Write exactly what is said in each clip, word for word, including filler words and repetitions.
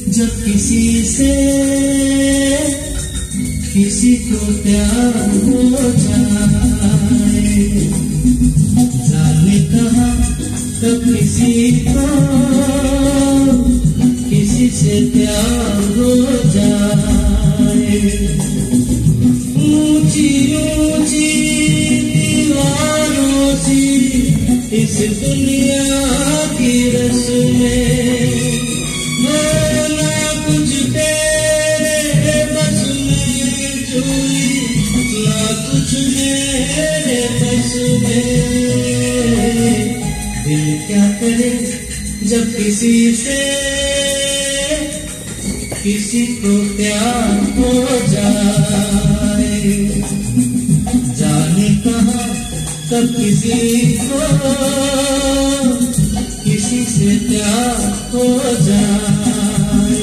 जब किसी से किसी को प्यार हो जाए, जाने कहाँ कब किसी को किसी से प्यार हो जाए। ऊंची ऊंची दीवारों सी इस दुनिया की रस्में, ना कुछ तेरे बस में चोरी, ना कुछ मेरे बस में। दिल क्या करे जब किसी से किसी को प्यार हो जाए, जाने कहाँ कब किसी को किसी से प्यार हो जाए।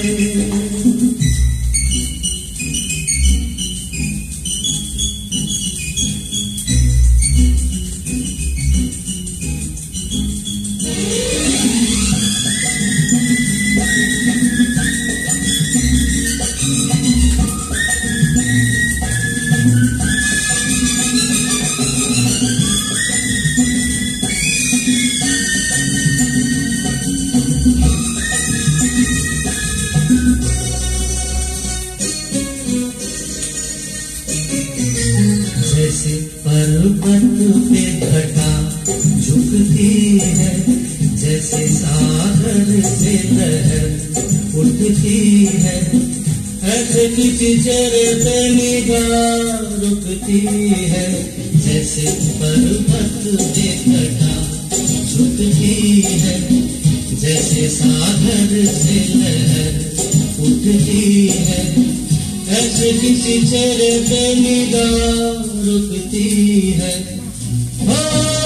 जैसे पर्वत पे घटा झुकती है, जैसे सागर से लहर उठती है, ऐसे किसी चेहरे पे निगाह रुकती है। जैसे पर्वत पे घटा झुकती है, जैसे सागर से लहर उठती है, ऐसे किसी चेहरे पे निगाह रुकती है। हो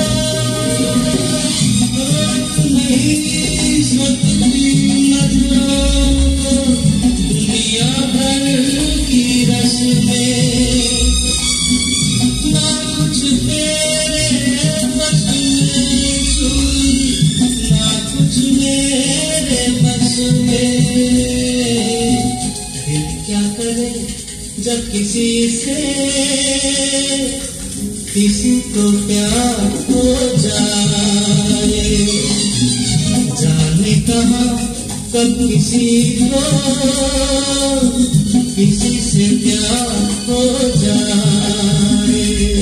नहीं सकती नजरों को दुनिया भर की रस्में, ना कुछ तेरे बस में चोरी, ना कुछ मेरे बस में। दिल क्या करे जब किसी से किसी को प्यार हो जाए, जाने कहाँ कब किसी को किसी से प्यार हो जाए।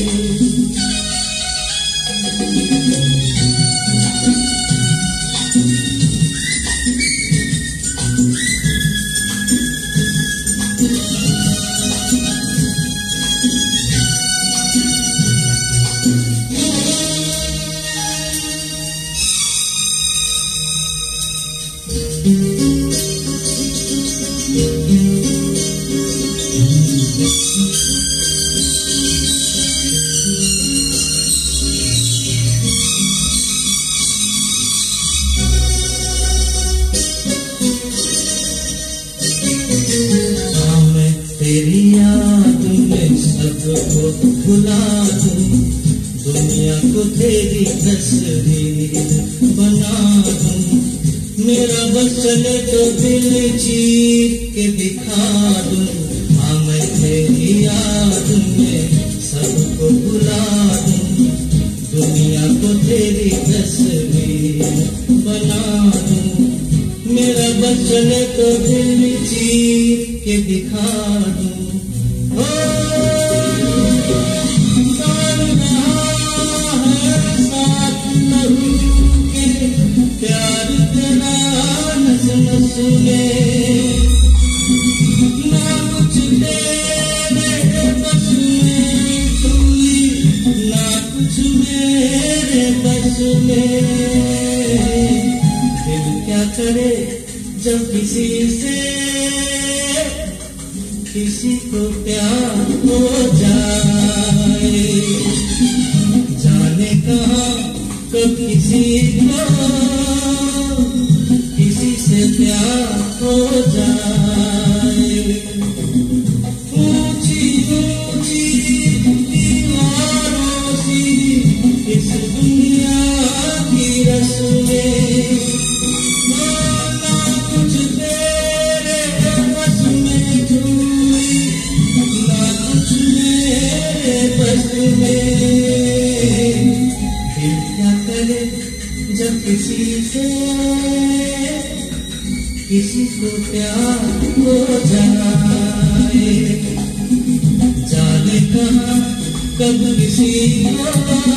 तेरी याद में सबको भुला दूं, दुनिया को तेरी तस्वीर बना दूं। मेरा बस चले तो दिल चीर के दिखा दूं। हाँ मैं तेरी याद में सबको भुला दूं, दुनिया को तेरी तस्वीर बना दूं। मेरा बस चले तो दिल चीर के दिखा दूं। ओ साथ लहू के प्यार तेरा नस नस में, ना कुछ तेरे बस में चोरी, ना कुछ मेरे बस में। दिल क्या करे जब किसी से किसी को प्यार हो जाए, जाने कहाँ कब किसी को किसी से प्यार हो जाए। ऊंची ऊंची दीवारों सी इस दुनिया की रस्में, ना कुछ तेरे किसी से किसी को प्यार हो जाए, जाने कहाँ कब किसी को